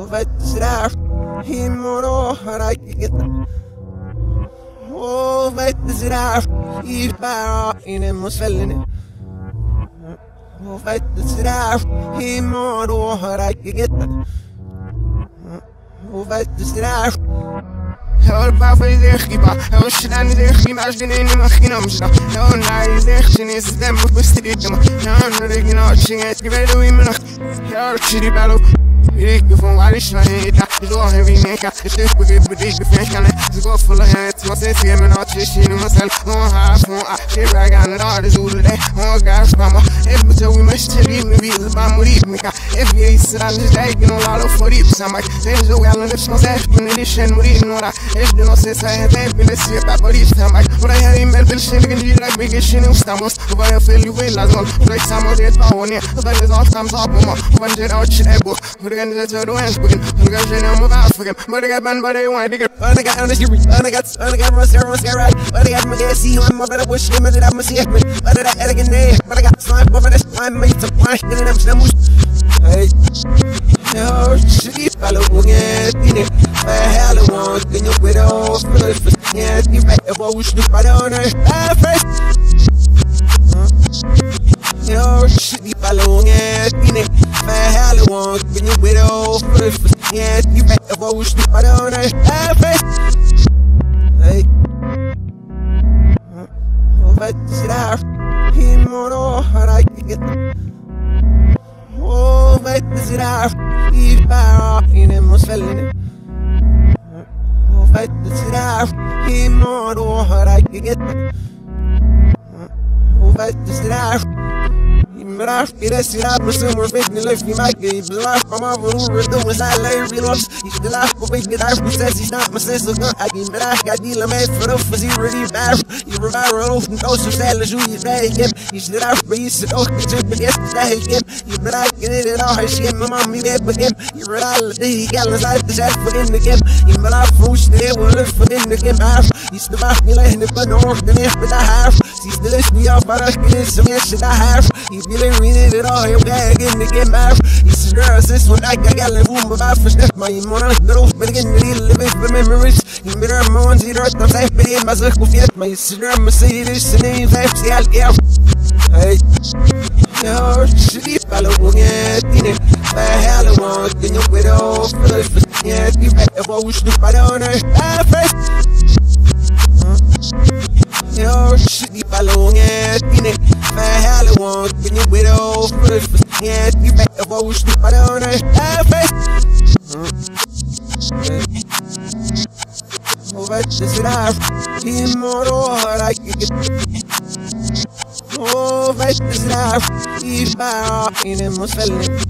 وفتسرع يمرو رايك وفتسرع يبقى إن مسلني وفتسرع يمرو رايك وفتسرع Hör auf dich gib hör schnell dich gib als den in machine amsa hör nein dich sin ist dem bist du dich hör nicht genau schinget gib du immer noch hör chiri balo ich von alles nein so heavy neka ich begib dich gefällt kann ich go voll hat was ist mir noch ich in myself oh half oh ich brag an all the zulu day oh gas mama if so we must leave me be the bamuri mika if you is ran the day you know all for it some like there's so well and it's not that in addition muri nora if the no say say baby let's see about it some like what I hear in melville shit can you like big shit in stamos why I feel you will as well like some of it on here that is all comes up when it out shit book we're going to do hands begin we're going to know about forget but I got man but I want to get I got on the street I got my right but I got my gas see I'm better wish him that I'm a see me but that elegant day but I got slime over this time made to punch in them some hey yo shit follow get in it hell want can you quit off yeah you better wish the fight on it first yo shit follow get in it hell want can you quit off yeah you better wish the fight on it first hey وفتسرع يمرو رايك وفتسرع يبقى إن مسلني وفتسرع يمرو رايك وفتسرع Miraaf kira siraap musuh fit ni life ni maki belaf kama burur itu masalah reload istilah ko big life process is not process so agi miraaf gadi la mais for of is really bad you viral and also sell as you day game istilah base it ook to be yesterday game you miraaf get it all his game mama me back with him you real he got inside the set for in the game you miraaf push the will live for in the game half istilah ni la hne banor the nef bada half istilah ni ya barak ni smash the half you reading it all, you gotta get in the game out. It's this one, I got a boom about for step. My morning, but again, living for memories. You better mourn, you don't have to be in my circle yet. My sister, Mercedes, and names, I see I'll get. Hey, yo, shitty fellow, get in it. The hell I want, can you quit off? Yeah, you better wish the fight on it. First, yo, shitty fellow, get in it. The hell I want, can you quit off? Yeah, you better wish the fight on it. First, وفتسرع يمرو رايك وفتسرع يبقى إن مسلم